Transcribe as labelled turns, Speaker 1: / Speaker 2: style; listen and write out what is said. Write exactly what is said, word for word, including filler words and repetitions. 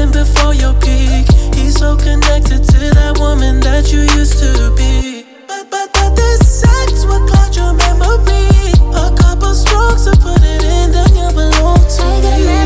Speaker 1: living before your peak. He's so connected to that woman that you used to be. But, but, but this sex will cloud your memory. A couple strokes to put it in, then you belong to me.